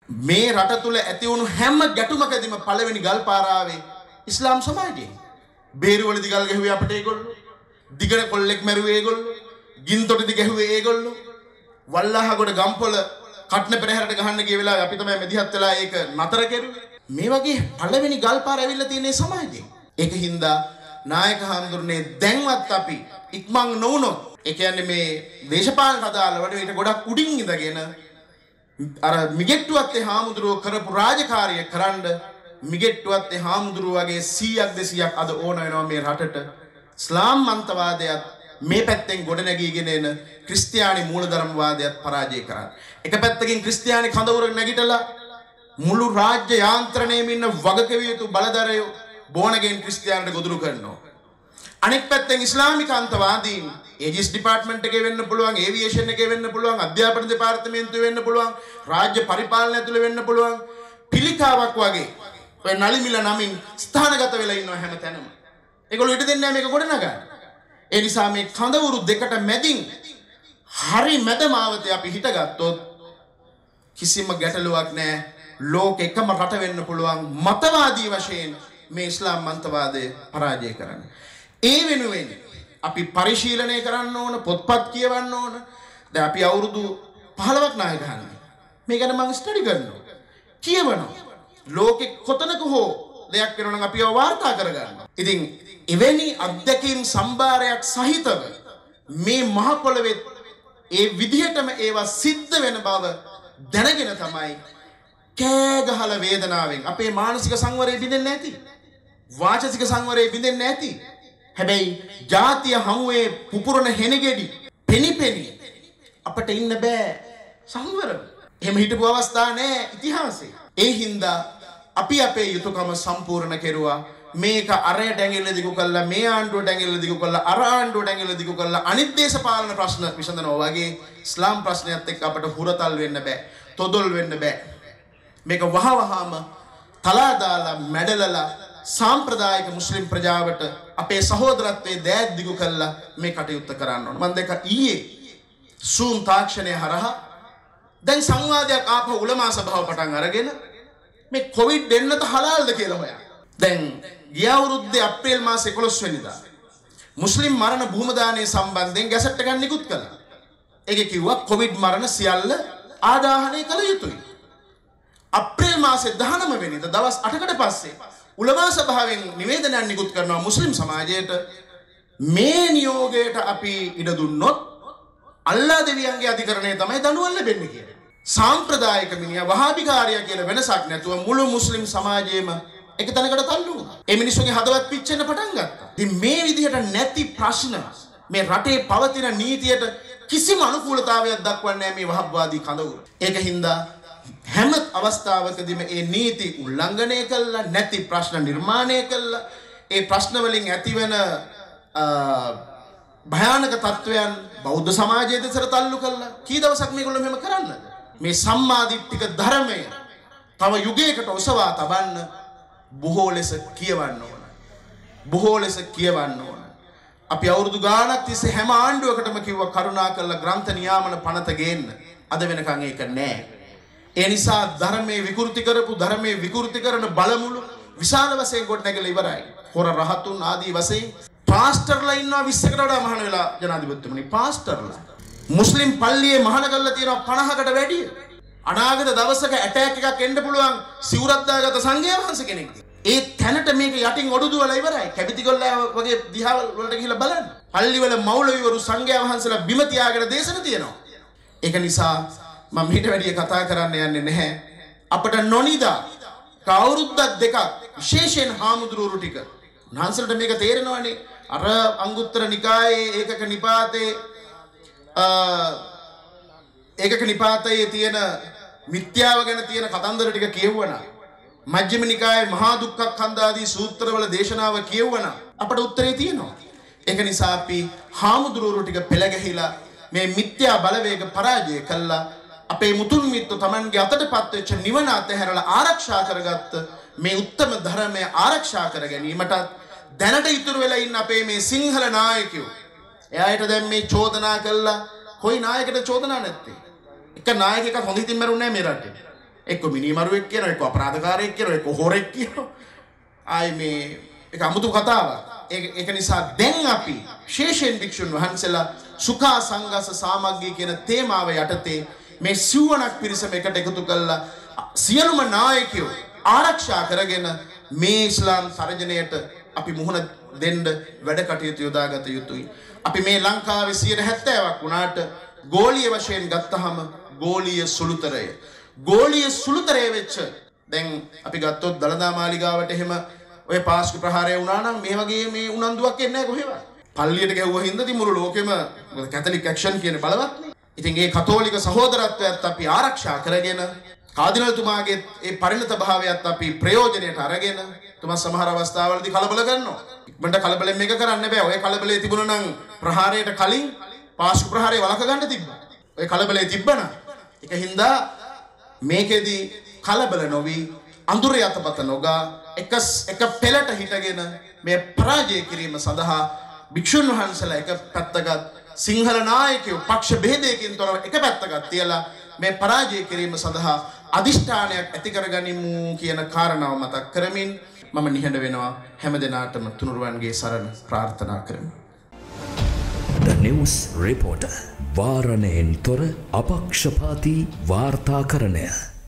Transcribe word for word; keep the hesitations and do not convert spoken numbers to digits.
මේ රට තුල ඇති වුණු හැම ගැටුමකදීම පළවෙනි ගල් පාරාවේ ඉස්ලාම් සමාජය. බේරුවලදී ගල් ගැහුවේ අපිට ඒගොල්ලෝ. දිගට කොල්ලෙක් මැරුවේ ඒගොල්ලෝ. ගින්තොටදී ගැහුවේ ඒගොල්ලෝ. වල්ලාහගොඩ ගම්පොළ කටන පෙරහැරට ගහන්න ගිය වෙලාවේ අපි තමයි මෙදිහත් වෙලා ඒක නතර කෙරුවේ. මේ වගේ පළවෙනි ගල් පාර ඇවිල්ලා තියෙන සමාජයේ. ඒක හින්දා නායක හඳුරන්නේ දැන්වත් අපි ඉක්මන් නොවුනොත් ඒ කියන්නේ මේ දේශපාලන අදාළ වලට ඊට ගොඩක් උඩින් ඉඳගෙන අර මිගෙට්ටුවත් ඒ හාමුදුරුවෝ කරපු රාජකාරිය කරන්න මිගෙට්ටුවත් ඒ හාමුදුරුවෝ වගේ සීයක් දෙසීයක් අද ඕන වෙනවා මේ රටට ඉස්ලාම් මන්තවාදයත් මේ පැත්තෙන් ගොඩ නැගීගෙන එන ක්‍රිස්තියානි මූලධර්මවාදයත් පරාජය කරන්න. එක පැත්තකින් ක්‍රිස්තියානි කඳවුර නැගිටලා මුළු රාජ්‍ය යාන්ත්‍රණයෙම ඉන්න වගකීම් යුතු බලධරයෝ බෝනගෙන් ක්‍රිස්තියානිට ගොදුරු කරනවා. අනෙක් පැත්තෙන් ඉස්ලාමික අන්තවාදීන් ඒජිස් ඩිපාර්ට්මන්ට් එකේ වෙන්න පුළුවන්, ඒවියේෂන් එකේ වෙන්න පුළුවන්, අධ්‍යාපන දෙපාර්තමේන්තුවේ වෙන්න පුළුවන්, රාජ්‍ය පරිපාලනය ඇතුළේ වෙන්න පුළුවන්. පිළිකාවක් වගේ ඔය නලිමිල නමින් ස්ථානගත වෙලා ඉන්නවා හැම තැනම. ඒගොල්ලෝ ඊට දෙන්නේ නැහැ මේක ගොඩනගන්න. ඒ නිසා මේ කඳවුරු දෙකට මැදින් හරි මැදමාවතේ අපි හිටගත්තොත් කිසිම ගැටලුවක් නැහැ. ලෝක එකම රට වෙන්න පුළුවන් මතවාදී වශයෙන් මේ ඉස්ලාම් මන්තවාදය පරාජය කරන්න. ඒ වෙනුවෙන් අපි පරිශීලනය කරන්න ඕන, පොත්පත් කියවන්න ඕන. දැන් අපි අවුරුදු පහළොවක් නායක ගහන්නේ. මේ ගැන මම ස්ටඩි කරනවා. කියවනවා. ලෝකෙ කොතනක හෝ දෙයක් වෙනවා නම් අපි ඒව වාර්තා කරගන්නවා. ඉතින් එවැනි අධ්‍යක්ීම් සම්භාරයක් සහිතව මේ මහ පොළවේ ඒ විදිහටම ඒවා සිද්ධ වෙන බව දැනගෙන තමයි කෑ ගහලා වේදනාවෙන් අපේ මානසික සංවරය බිඳෙන්නේ නැති. වාචසික සංවරය බිඳෙන්නේ නැති. හැබැයි ජාතිය හමුවේ පුපුරන හෙනගෙඩි පෙනිපෙනි අපට ඉන්න බෑ සංවරව. එහෙම හිටපු අවස්ථා නෑ ඉතිහාසයේ. ඒ හින්දා අපි අපේ යුතුයකම සම්පූර්ණ කෙරුවා. මේක අරය ඩැඟිල්ල දිගු කළා, මේ ආණ්ඩුව ඩැඟිල්ල දිගු කළා, අර ආණ්ඩුව ඩැඟිල්ල දිගු කළා. අනිත් දේශපාලන ප්‍රශ්න විසඳනවා වගේ ඉස්ලාම් ප්‍රශ්නයත් එක්ක අපට හුරතල් වෙන්න බෑ, තොදොල් වෙන්න බෑ. මේක වහවහාම තලා දාලා මැඩලලා සාම්ප්‍රදායික මුස්ලිම් ප්‍රජාවට අපේ සහෝදරත්වයේ දෑත් දිගු කළා මේ කටයුත්ත කරන්න ඕන. මම දැක්ක ඊයේ Zoom තාක්ෂණය හරහා දැන් සංවාදයක් ආපහු උලමා සභාව පටන් අරගෙන මේ කොවිඩ් දෙන්නත හලාල්ද කියලා හොයන. දැන් ගිය අවුරුද්දේ අප්‍රේල් මාසේ එකොළොස් වෙනිදා මුස්ලිම් මරණ භූම දානයේ සම්බන්ධයෙන් ගැසට් එකක් නිකුත් කළා. ඒකේ කිව්වා කොවිඩ් මරණ සියල්ල ආදාහනය කළ යුතුයි. අප්‍රේල් මාසේ දහනව වෙනිදා දවස් අටකට පස්සේ උලමා සභාවෙන් නිවේදනයක් නිකුත් කරනවා මුස්ලිම් සමාජයට මේ නියෝගයට අපි ඉඩ දුන්නොත් අල්ලා දෙවියන්ගේ අධිකරණය තමයි දඬුවම් ලැබෙන්නේ කියලා. සාම්ප්‍රදායික මිනිහා වහාබිකාරයා කියලා වෙනසක් නැතුව මුළු මුස්ලිම් සමාජයේම එක තැනකට තල්ලු වුණා. ඒ මිනිස්සුගේ හදවත් පිච්චෙන්න පටන් ගත්තා. ඉතින් මේ විදිහට නැති ප්‍රශ්න මේ රටේ පවතින නීතියට කිසිම අනුකූලතාවයක් දක්වන්නේ නැහැ මේ වහබ්වාදී කඳවුර. ඒක හින්දා හැම අවස්ථාවකදීම මේ නීති උල්ලංඝනය කළා, නැති ප්‍රශ්න නිර්මාණය කළා. ඒ ප්‍රශ්න වලින් ඇතිවන භයානක තත්වයන් බෞද්ධ සමාජයේ දෙසට තල්ලු කළා. කී දවසක් මේගොල්ලෝ මෙහෙම කරන්නද? මේ සම්මාදිට්ඨික ධර්මය තව යුගයකට ඔසවා තබන්න බොහෝ ලෙස කියවන්න ඕන. බොහෝ ලෙස කියවන්න ඕන. අපි අවුරුදු ගාණක් තිස්සේ හැම ආණ්ඩුවකටම කිව්වා කරුණා කරලා ග්‍රන්ථ නියාමන පනත ගේන්න. අද වෙනකන් ඒක නැහැ. ඒ නිසා ධර්මයේ විකෘති කරපු ධර්මයේ විකෘති කරන බලමුළු විශාල වශයෙන් කොට නැගලා ඉවරයි. හොර රහතුන් ආදී වශයෙන් පාස්ටර්ලා ඉන්නවා විස්සකට වඩා මහාන වෙලා ජනාධිපතිතුමනි පාස්ටර්ලා. මුස්ලිම් පල්ලියේ මහාන කරලා තියෙනවා පනහකට වැඩිය. අනාගත දවසක ඇටැක් එකක් එන්න පුළුවන් සිවුරක් දාගත්ත සංඝයා වහන්සේ කෙනෙක්. ඒ තැනට මේක යටින් ඔඩුදුවලා ඉවරයි. කැපිතිගොල්ලා වගේ දිහාවල් වලට ගිහිල්ලා බලන්න. පල්ලිවල මෞලවිවරු සංඝයා වහන්සේලා බිම තියාගෙන දේශන තියෙනවා. ඒක නිසා මම ඊට වැඩිය කතා කරන්න යන්නේ නැහැ. අපිට නොනිදා කවුරුද්දක් දෙකක් විශේෂයෙන් හාමුදුරුවෝ ටික උන්වහන්සේලාට මේක තේරෙනවනේ. අර අංගුත්තර නිකායේ ඒකක නිපාතේ ඒකක නිපාතයේ තියෙන මිත්‍යාව ගැන තියෙන කතන්දර ටික කියවුවනා මජ්ක්‍ධිම නිකායේ මහා දුක්ඛ ආදී සූත්‍රවල දේශනාව කියවුවනා අපට උත්තරේ තියෙනවා. ඒක නිසා අපි හාමුදුරුවෝ ටික පෙළ ගැහිලා මේ මිත්‍යා බලවේග පරාජය කළා. අපේ මුතුන් මිත්තු Tamanගේ අතටපත් වෙච්ච නිවන අතහැරලා ආරක්ෂා කරගත්ත මේ උත්තම ධර්මය ආරක්ෂා කර ගැනීමට දැනට ඉතුරු වෙලා ඉන්න අපේ මේ සිංහල නායකයෝ එයාට දැන් මේ චෝදනා කළා. කොයි නායකද චෝදනා නැත්තේ? එක නායකයෙක් හොඳ හිතින් මරුන්නේ නැහැ මේ රටේ. එක්ක මිනිමරුවෙක් කියනවා, එක්ක අපරාධකාරයෙක් කියනවා, එක්ක හොරෙක් කියනවා. ආයි මේ ඒක අමුතු කතාවක්. ඒක නිසා දැන් අපි ශේෂයෙන් භික්ෂුන් වහන්සේලා සුඛා සංඝස සාමග්ගී කියන තේමාව යටතේ මේ සිව්වණක් පිරිසම එකට එකතු කළා සියලුම නායකයෝ ආරක්ෂා කරගෙන මේ ඉස්ලාම් සරජනයට අපි මුහුණ දෙන්න වැඩ කටයුතු යොදාගත යුතුයි. අපි මේ ලංකාවේ සියයට හැත්තෑවක් වුණාට ගෝලීය වශයෙන් ගත්තහම ගෝලීය සුළුතරය. ගෝලීය සුළුතරය වෙච්ච දැන් අපි ගත්තොත් දළදා මාලිගාවට එහෙම ඔය පාස්කු ප්‍රහාරය වුණා නම් මේ වගේ මේ උනන්දුවක් එන්නේ නැහැ කොහෙවත්. පල්ලියට ගැහුවා හින්දාදී මුළු ලෝකෙම කැතලික් ඇක්ෂන් කියන බලවත්නේ. ඉතින් ඒ කතෝලික සහෝදරත්වයත් අපි ආරක්ෂා කරගෙන කාදිනල්තුමාගේ ඒ පරිණත භාවයත් අපි ප්‍රයෝජනයට අරගෙන තුමා සමහර අවස්ථාවලදී කලබල කරනවා. ඉක්මනට කලබලෙන් මේක කරන්න බෑ. ඔය කලබලේ තිබුණා නම් ප්‍රහාරයට කලින් පාස්කු ප්‍රහාරය වළක ගන්න තිබ්බා. ඔය කලබලේ තිබ්බනම් ඒක හින්දා මේකෙදී කලබල නොවි අඳුර යතපත නොගා එක එක පෙළට හිටගෙන මේ පරාජය කිරීම සඳහා භික්ෂුන් වහන්සේලා එක පැත්තකට සිංහල නායකයෝ පක්ෂ භේදයකින් තොරව එක පැත්තකට තියලා මේ පරාජය කිරීම සඳහා අදිෂ්ඨානයක් ඇති කරගනිමු කියන කාරණාව මතක් කරමින් මම නිහඬ වෙනවා හැම දිනාටම තුනුරුවන්ගේ සරණ ප්‍රාර්ථනා කරමි. The News Reporter වාරණයෙන් තොර අපක්ෂපාතී වාර්තාකරණය.